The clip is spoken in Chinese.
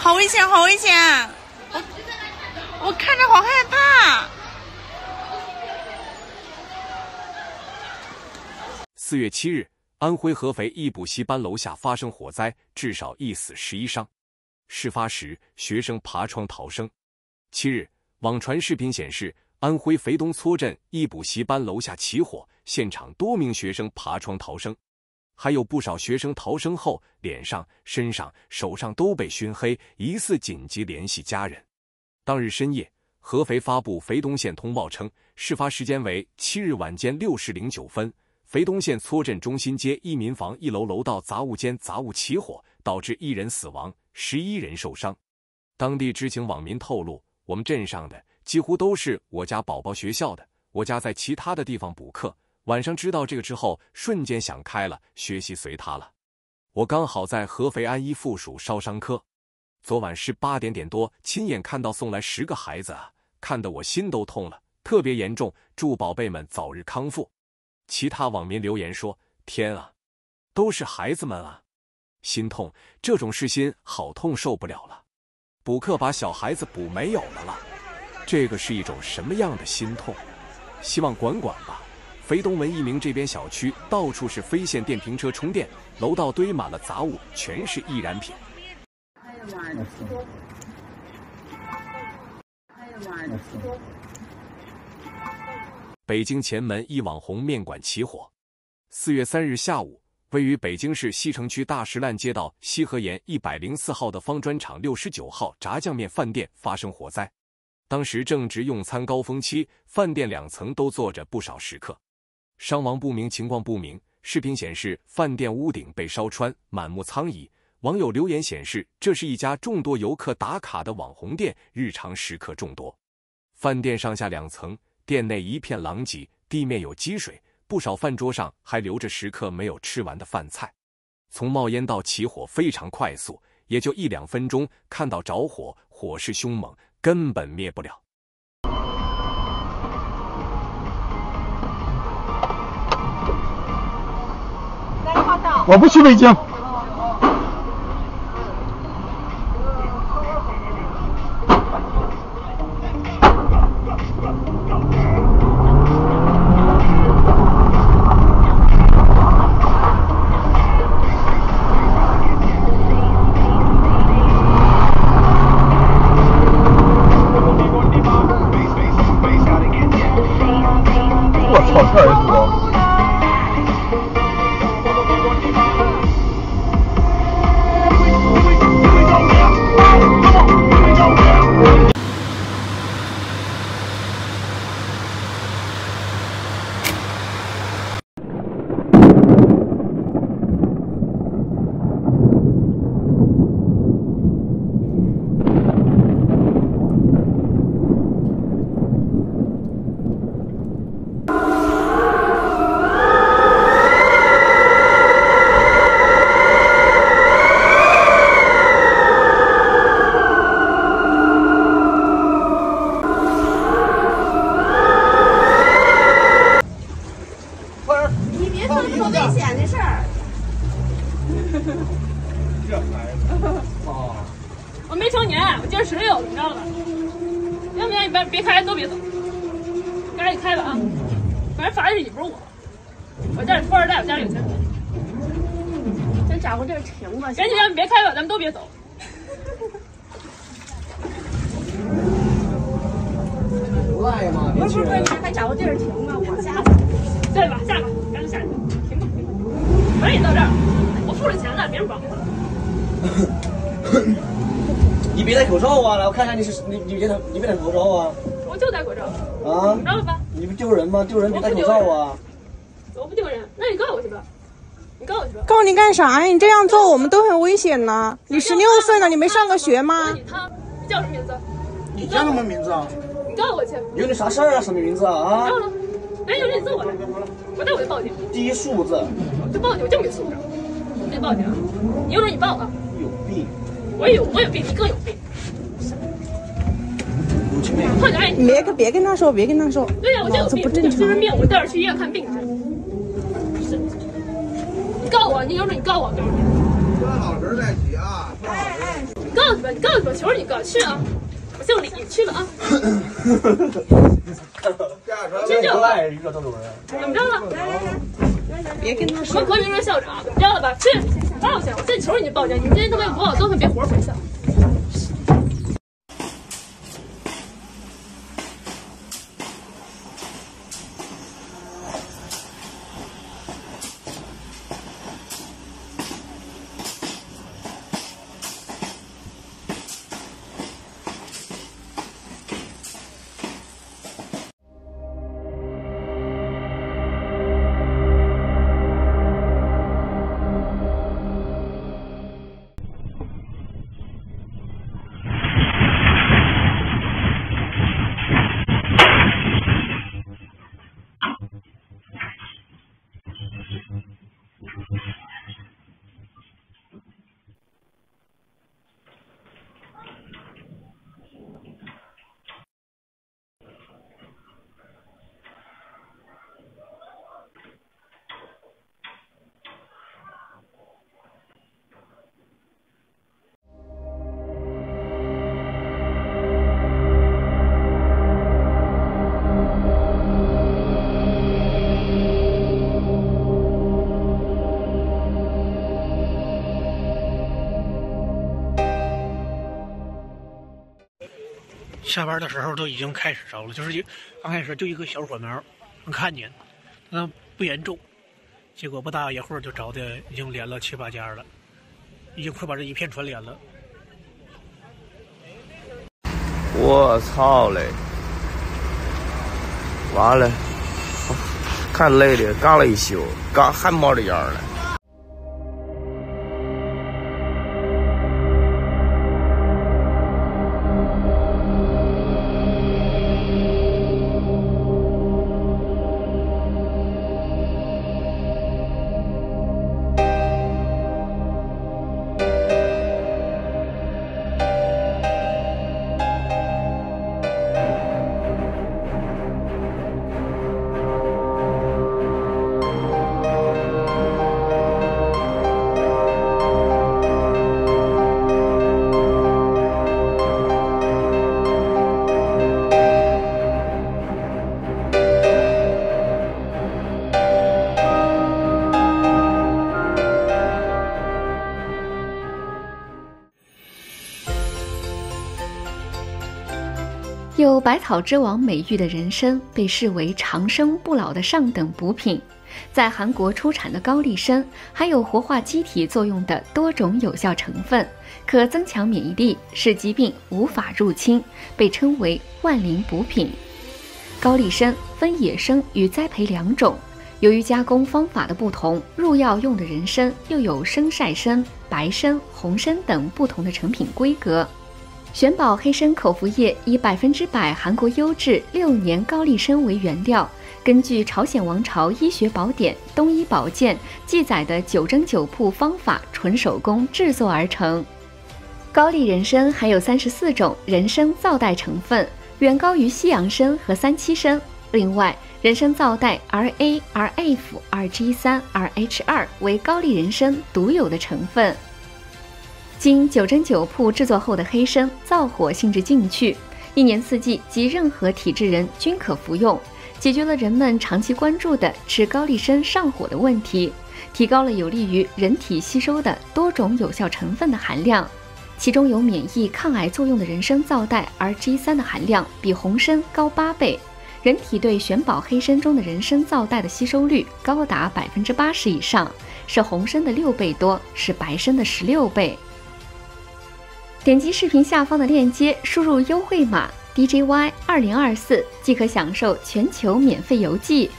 好危险，好危险！我看着好害怕。 4月7日，安徽合肥一补习班楼下发生火灾，至少1死11伤。事发时，学生爬窗逃生。7日，网传视频显示，安徽肥东撮镇一补习班楼下起火，现场多名学生爬窗逃生，还有不少学生逃生后脸上、身上、手上都被熏黑，疑似紧急联系家人。当日深夜，合肥发布肥东县通报称，事发时间为7日晚间6时09分，肥东县撮镇中心街一民房1楼楼道杂物间杂物起火，导致1人死亡，11人受伤。当地知情网民透露，我们镇上的几乎都是我家宝宝学校的，我家在其他的地方补课，晚上知道这个之后，瞬间想开了，学习随他了。我刚好在合肥安一附属烧伤科，昨晚18点多亲眼看到送来10个孩子啊，看得我心都痛了，特别严重，祝宝贝们早日康复。其他网民留言说，天啊，都是孩子们啊，心痛，这种事心好痛，受不了了。补课把小孩子补没有了，这个是一种什么样的心痛？希望管管吧。肥东文一鸣这边小区到处是非线电瓶车充电，楼道堆满了杂物，全是易燃品。北京前门一网红面馆起火。4月3日下午，位于北京市西城区大石烂街道西河沿104号的方砖厂69号炸酱面饭店发生火灾。当时正值用餐高峰期，饭店2层都坐着不少食客。伤亡不明，情况不明。视频显示，饭店屋顶被烧穿，满目苍夷。网友留言显示，这是一家众多游客打卡的网红店，日常食客众多。饭店上下2层，店内一片狼藉，地面有积水，不少饭桌上还留着食客没有吃完的饭菜。从冒烟到起火非常快速，也就1-2分钟，看到着火，火势凶猛，根本灭不了。 我不去北京。我操，这人多。 我没成年，我今儿16，你知道吧？要不然你别开，都别走，赶紧开吧啊！反正罚的是你，不是我。我家里富二代，我家里有钱。 咱找个地儿停吧。 赶紧，让你别开吧，咱们都别走。 不赖嘛，不是，你还找个地儿停吧，我下去。 下去吧，下去吧，赶紧下去，停吧，停吧。反正你到这儿，我付了钱了，别人管我了。 你别戴口罩啊！来，我看看你别戴口罩啊！ 我就戴口罩。 啊？ 知道了吧？ 你不丢人吗？丢人别戴口罩啊！ 我不丢人，那你告我去吧。你告我去吧。 告你干啥呀？你这样做我们都很危险呢。你16岁了，你没上过学吗？ 你叫什么名字？ 你叫什么名字啊？ 你告我去。 有你啥事儿啊？什么名字啊？啊？ 知道了。哎，有你揍我来，我待会就报警。 第一数字。 我就报警，我就没素质。你得报警，你有种你报啊！ 有病。 我有病，你更有病。快点！ 你别跟他说，别跟他说。 对呀，我就有病，精神病，我带着去医院看病去。你告我，你有种你告我，告诉你。 说好人在一起啊！ 告告诉吧，你告诉吧，求你告去啊！我姓李，去吧啊！真正爱热动主任， 怎么着了？ 别跟他什么革命院校长，怎么着了吧？去报去！我现在求你报警！你今天他妈不报，都别活回去。 下班的时候都已经开始着了，就是刚开始就一个小火苗，能看见，不严重，结果不大一会儿就着的已经连了7、8家了，已经快把这一片船连了。 我操嘞！完了，看累的，干了一宿，刚还冒着烟呢。 有百草之王美誉的人参被视为长生不老的上等补品，在韩国出产的高丽参含有活化机体作用的多种有效成分，可增强免疫力，使疾病无法入侵，被称为万灵补品。高丽参分野生与栽培2种，由于加工方法的不同，入药用的人参又有生晒参、白参、红参等不同的成品规格。玄宝黑参口服液以100%韩国优质6年高丽参为原料，根据朝鲜王朝医学宝典《东医宝鉴》记载的9蒸9铺方法纯手工制作而成。高丽人参含有34种人参皂苷成分，远高于西洋参和三七参。另外，人参皂苷 RA、RF、RG3、RH2 为高丽人参独有的成分。经9蒸9铺制作后的黑参燥火性质进去，1年4季及任何体质人均可服用，解决了人们长期关注的吃高丽参上火的问题，提高了有利于人体吸收的多种有效成分的含量。其中有免疫抗癌作用的人参皂苷 RG3 的含量比红参高8倍，人体对玄宝黑参中的人参皂苷的吸收率高达80%以上，是红参的6倍多，是白参的16倍。点击视频下方的链接，输入优惠码 DJY2024 即可享受全球免费邮寄。